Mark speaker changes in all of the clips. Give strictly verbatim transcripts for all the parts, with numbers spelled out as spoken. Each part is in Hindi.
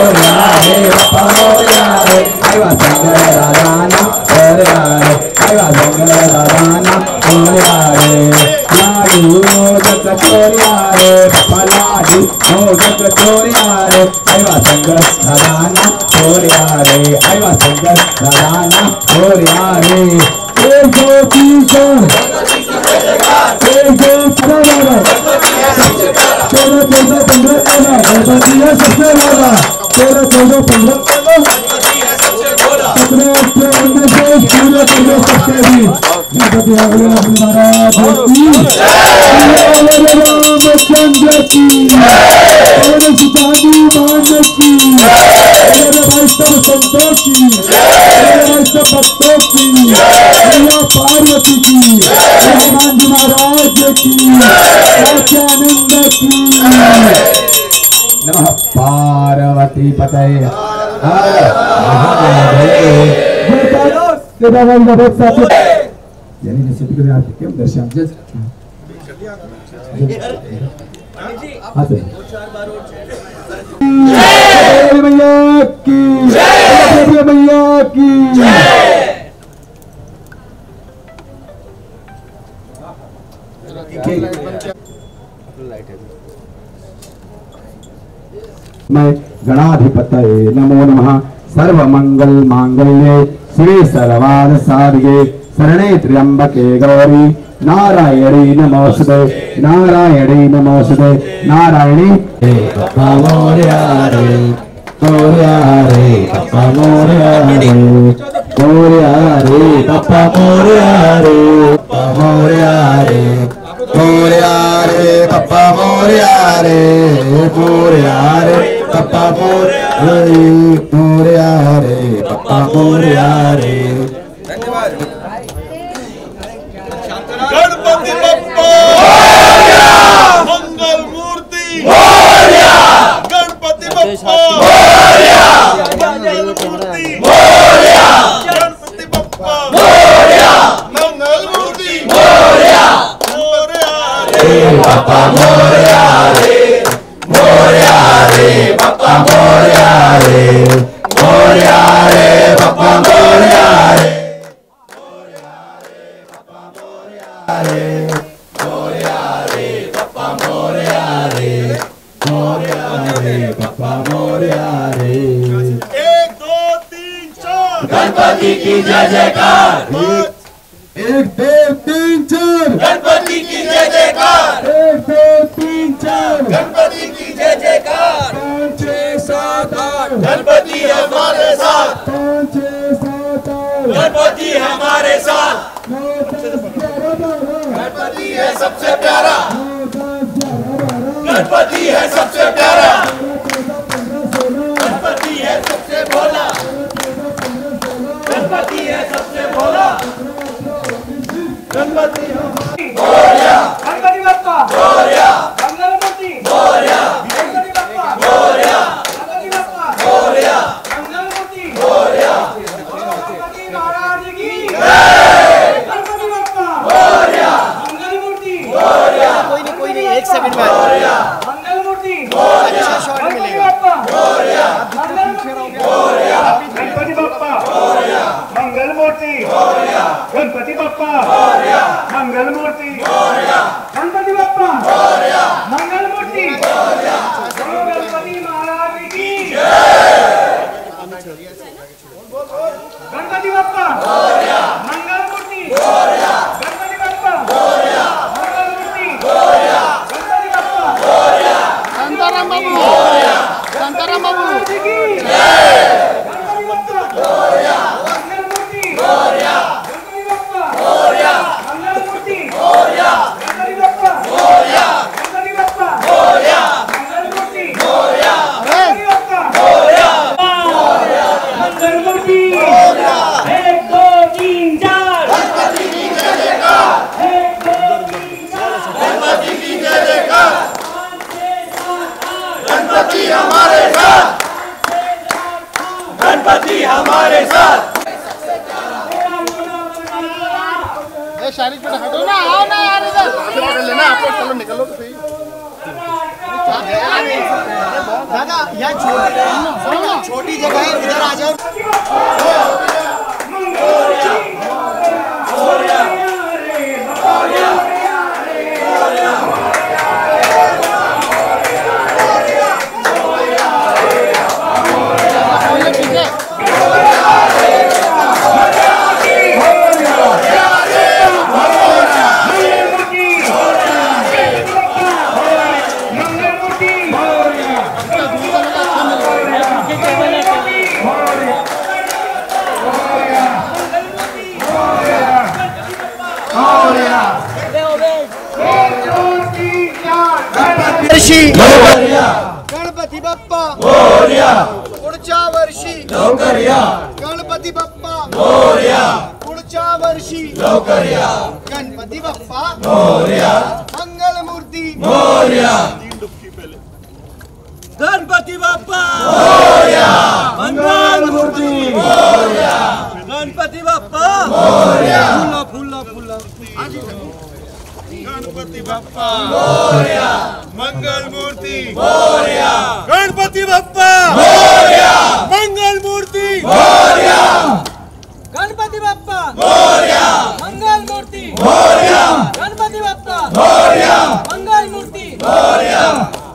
Speaker 1: मोरिया रे पप्पा मोरिया रे आइवा शंकर दादाना मोरिया रे आइवा शंकर दादाना मोरिया रे लाडू मोदक चोरिया रे पप्पा लाडू मोदक चोरिया रे आइवा शंकर दादाना मोरिया रे आइवा शंकर दादाना मोरिया रे एक दो तीन चार एक दो चौदह चौदह चौदह पंद्रह चौदह गणपति है सबसे बड़ा चौदह चौदह पंद्रह सत्रह अठारह उन्नीस बीस पूरे पंद्रह सबसे भी गणपति महाराज की रामचंद्र की और सीताजी मान की मेरे भाई सब संतों की मेरे भाई सब भक्तों की मैया पार्वती की हनुमान जी महाराज की सत्यानंद की नमः पार्वती पतये हर महादेव यानी जैसे भी आप क्यों दर्शन जैसे हाँ सर मैया की मैया की मैं गणाधिपतये नमो नमः सर्वमंगल मांगल्ये श्री सर्वार्थ साधके शरणे त्र्यंबके गौरी नारायणी नमोस्तुते नारायणी नमोस्तुते नारायणी पप्पा मोरया रे मोरया रे पप्पा मोरया रे मोरया रे पप्पा मोरया रे मोरया रे मोरया रे पप्पा मोरया रे मोरया रे पप्पा मोरया रे मोरया रे पप्पा मोरया रे
Speaker 2: गणपति बप्पा मंगल मूर्ति गणपति बप्पा मंगल मूर्ति गणपति बप्पा मंगल मूर्ति
Speaker 1: पप्पा मोरया रे मोरया रे पप्पा मोरया रे मोरया रे पप्पा मोरया रे मोरया रे पप्पा मोरया रे मोरया रे पप्पा मोरया रे
Speaker 2: एक दो तीन चार
Speaker 1: गणपति की जय जयकार एक दो तीन चार
Speaker 2: गणपति की जय जयकार
Speaker 1: एक दो तीन चार
Speaker 2: गणपति की जय जयकार
Speaker 1: पाँच छः सात आठ
Speaker 2: गणपति हमारे साथ
Speaker 1: पाँच छः सात आठ
Speaker 2: गणपति हमारे साथ
Speaker 1: नौ दस ग्यारह बारह
Speaker 2: गणपति है सबसे प्यारा
Speaker 1: नौ दस ग्यारह बारह
Speaker 2: गणपति है सबसे प्यारा
Speaker 1: चौदह पंद्रह सोलह
Speaker 2: गणपति है सबसे भोला गणपति है सबसे भोला गणपति मोरया गणपति बप्पा मोरया मंगल मूर्ति मोरया गणपति बप्पा मोरया गणपति बप्पा मोरया मंगल मूर्ति मोरया गणपति महाराज की जय गणपति बप्पा मोरया मंगल मूर्ति मोरया
Speaker 3: कोई नहीं कोई नहीं एक सेकंड में
Speaker 2: मोरया मंगल मूर्ति मोरया गणपति बप्पा मोरया मंगल मूर्ति मोरया गणपति बप्पा मोरया मंगल मूर्ति मोरया गणपति बप्पा मोरया मंगल मूर्ति मोरया गणपति बप्पा मोरया मंगल मूर्ति मोरया गणपति महाराज की जय गणपति बप्पा मोरया मंगल मूर्ति मोरया गणपति बप्पा मोरया मंगल मूर्ति मोरया गणपति बप्पा मोरया
Speaker 3: शांताराम बाबू मोरया शांताराम बाबू
Speaker 2: की जय गणपति बप्पा मोरया मंगल मूर्ति मोरया गणपति बप्पा मोरया मंगल मूर्ति मोरया गणपति बप्पा मोरया गणपति बप्पा मोरया मंगल मूर्ति मोरया गणपति बप्पा मोरया मंगल मूर्ति मोरया एक दो तीन चार गणपति की जय जयकार एक दो तीन चार गणपति की जय जयकार गणपति हमारे साथ गणपति हमारे साथ
Speaker 3: ए शारिक बेटा हटो ना आओ ना यार इधर लेना आप लोग चलो निकलो तो सही दादा यहाँ छोटी छोटी जगह है, इधर आ जाओ। गणपती बाप्पा मोरया, पुढच्या वर्षी लवकर या। गणपती बाप्पा मोरया, पुढच्या वर्षी लवकर या। गणपती बाप्पा मोरया, मंगल मूर्ती मोरया। गणपती बाप्पा मोरया, मंगल मूर्ती मोरया। गणपती बाप्पा मोरया, फुला फुला फुला। गणपती बाप्पा मोरया, मंगल मूर्ती मोरया। गणपती बाप्पा मोरया, मंगल मूर्ती मोरया। गणपती बाप्पा मोरया, मंगल मूर्ती मोरया। गणपती बाप्पा मोरया, मंगल मूर्ती मोरया।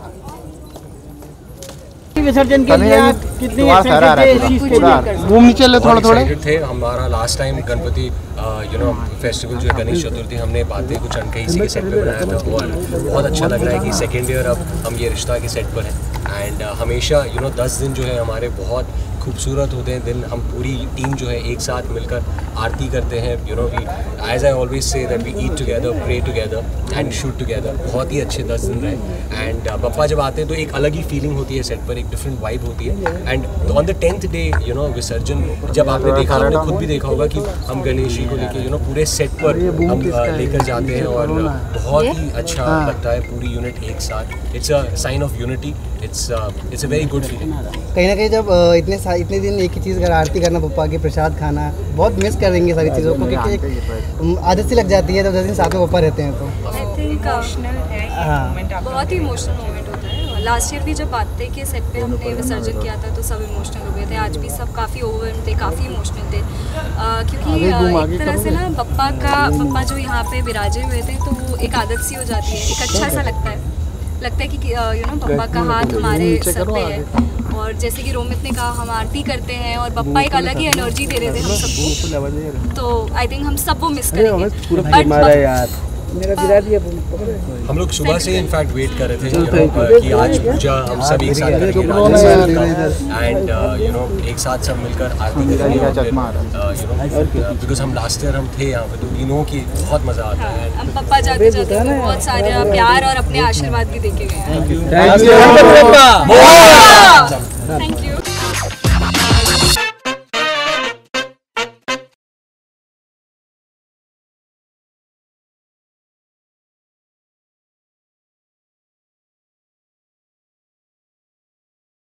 Speaker 3: विसर्जन के लिए आप कितनी घूमने चले थोड़ा थोड़ा
Speaker 4: थे। हमारा last time Ganpati you know festival जो है गणेश चतुर्थी, हमने बातें कुछ अनकही इसी के सेट पे बनाया था। बहुत बहुत अच्छा लग रहा है कि सेकेंड ईयर अब हम ये रिश्ता के सेट पर हैं। एंड uh, हमेशा यू नो दस दिन जो है हमारे बहुत खूबसूरत होते हैं दिन। हम पूरी टीम जो है एक साथ मिलकर आरती करते हैं। You know we as I always say that we eat together, pray together and shoot together. बहुत ही अच्छे दस दिन रहे। एंड पप्पा जब आते हैं तो एक अलग ही फीलिंग होती है सेट पर, एक डिफरेंट वाइब होती है। And on the tenth day you know विसर्जन जब आपने देखा, आपने खुद भी देखा होगा कि हम गणेश जी को लेकर यू नो पूरे सेट पर हम लेकर जाते हैं और बहुत ही अच्छा लगता है पूरी यूनिट एक साथ। It's a sign of unity. It's it's a very good feeling.
Speaker 3: कहीं ना कहीं जब अ, इतने सा, इतने दिन एक ही चीज़ अगर आरती करना, पप्पा के प्रसाद खाना, बहुत मिस करेंगे सारी चीज़ों को, क्योंकि एक आदत सी लग जाती है जब दस दिन साथ में पप्पा रहते हैं तो।
Speaker 5: आई थिंक इमोशनल है ये
Speaker 3: हाँ।
Speaker 5: मोमेंट, बहुत ही इमोशनल मोमेंट होता है। लास्ट ईयर भी जब बात थे कि सेट पे हमने विसर्जन किया था तो सब इमोशनल हो गए थे। आज भी सब काफ़ी ओवर थे, काफ़ी इमोशनल थे। आ, क्योंकि आ, एक तरह से ना पप्पा का पप्पा जो यहाँ पे विराजे हुए थे तो वो एक आदत सी हो जाती है, एक अच्छा सा लगता है लगता है कि यू नो पप्पा का हाथ हमारे सर पे है। और जैसे कि रोमित ने कहा, हम आरती करते हैं और पप्पा एक अलग ही एनर्जी दे रहे थे हम सबको। तो आई थिंक हम सब वो मिस करेंगे।
Speaker 3: मेरा गिरा दिया।
Speaker 4: हम लोग सुबह से इनफैक्ट वेट कर रहे थे कि आज पूजा हम सब एक साथ करेंगे एंड यू नो एक साथ सब मिलकर आरती करेंगे। यू नो बिकॉज हम लास्ट ईयर हम थे यहाँ पे तो इन की बहुत मज़ा आता है।
Speaker 5: हम पप्पा जाते जाते बहुत सारे प्यार और अपने आशीर्वाद भी देके गए हैं।
Speaker 4: Thank you.
Speaker 5: Thank you.